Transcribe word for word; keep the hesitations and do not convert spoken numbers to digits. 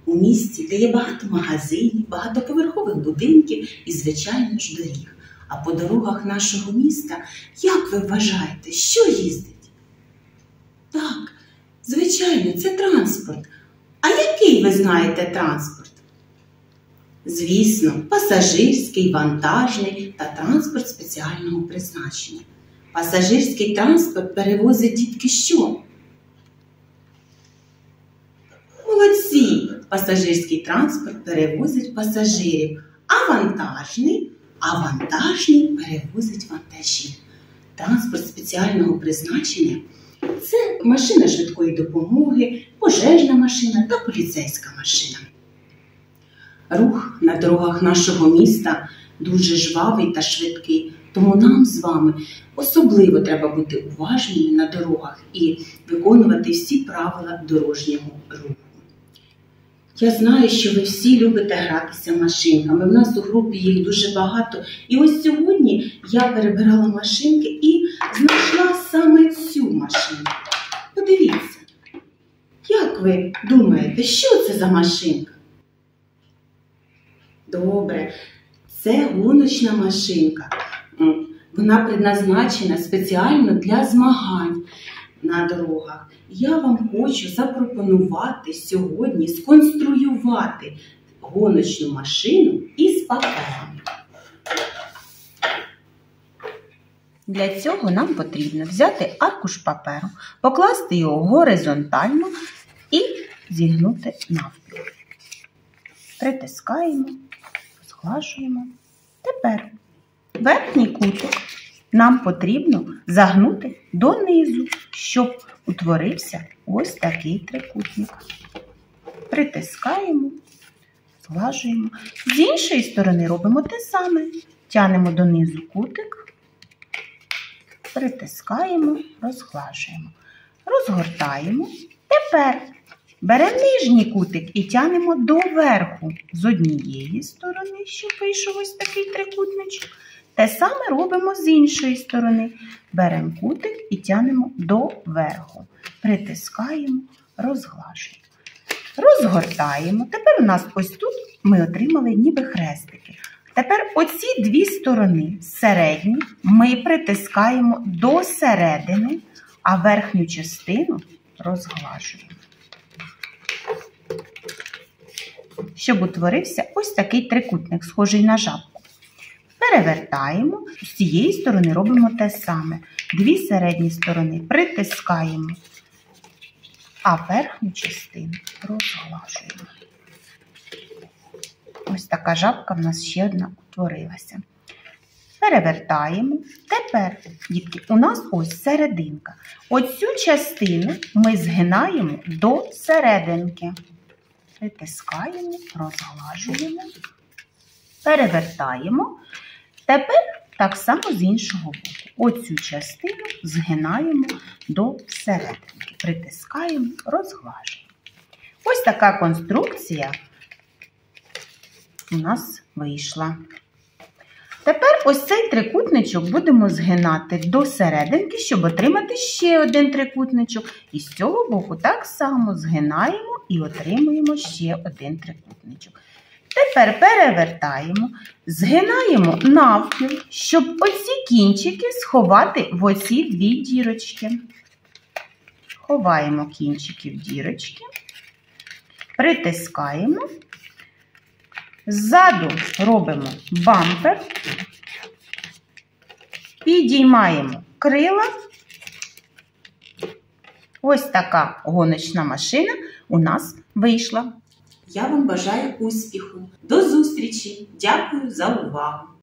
у місті, де є багато магазинів, багатоповерхових будинків і, звичайно ж, доріг. А по дорогах нашого міста, як ви вважаєте, що їздить? Так, звичайно, це транспорт. А який ви знаєте транспорт? Звісно, пасажирський, вантажний та транспорт спеціального призначення. Пасажирський транспорт перевозить тільки що? Молодці! Пасажирський транспорт перевозить пасажирів, а вантажний, а вантажний перевозить вантажів. Транспорт спеціального призначення – це машина швидкої допомоги, пожежна машина та поліцейська машина. Рух на дорогах нашого міста дуже жвавий та швидкий, тому нам з вами особливо треба бути уважними на дорогах і виконувати всі правила дорожнього руху. Я знаю, що ви всі любите гратися машинками. В нас у групі їх дуже багато. І ось сьогодні я перебирала машинки і знайшла саме цю машинку. Подивіться, як ви думаєте, що це за машинка? Добре, це гоночна машинка. Вона предназначена спеціально для змагань на дорогах. Я вам хочу запропонувати сьогодні сконструювати гоночну машину із паперу. Для цього нам потрібно взяти аркуш паперу, покласти його горизонтально і зігнути навпіл. Притискаємо, зглажуємо. Тепер верхній кутик нам потрібно загнути донизу, щоб утворився ось такий трикутник. Притискаємо, зглажуємо. З іншої сторони робимо те саме. Тянемо донизу кутик, притискаємо, розглажуємо. Розгортаємо. Тепер беремо нижній кутик і тянемо доверху з однієї сторони, щоб вийшов ось такий трикутничок. Те саме робимо з іншої сторони. Беремо кутик і тянемо доверху. Притискаємо, розглажуємо. Розгортаємо. Тепер у нас ось тут ми отримали ніби хрестики. Тепер оці дві сторони, середні, ми притискаємо до середини, а верхню частину розглажуємо. Щоб утворився ось такий трикутник, схожий на жабку. Перевертаємо, з цієї сторони робимо те саме. Дві середні сторони притискаємо, а верхню частину розглажуємо. Ось така жабка в нас ще одна утворилася. Перевертаємо. Тепер, дітки, у нас ось серединка. Оцю частину ми згинаємо до серединки. Притискаємо, розглажуємо, перевертаємо. Тепер так само з іншого боку. Оцю частину згинаємо до серединки. Притискаємо, розглажуємо. Ось така конструкція у нас вийшла. Тепер ось цей трикутничок будемо згинати до серединки, щоб отримати ще один трикутничок. І з цього боку так само згинаємо і отримуємо ще один трикутничок. Тепер перевертаємо, згинаємо навпіл, щоб оці кінчики сховати в оці дві дірочки. Ховаємо кінчики в дірочки, притискаємо, ззаду робимо бампер, підіймаємо крила. Ось така гоночна машина у нас вийшла. Я вам бажаю успіху. До зустрічі. Дякую за увагу.